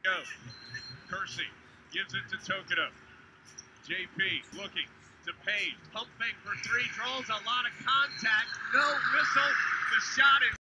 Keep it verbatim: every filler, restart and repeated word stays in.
Go. Kersey gives it to Tokido. J P looking to Page. Pump fake for three. Draws a lot of contact. No whistle. The shot is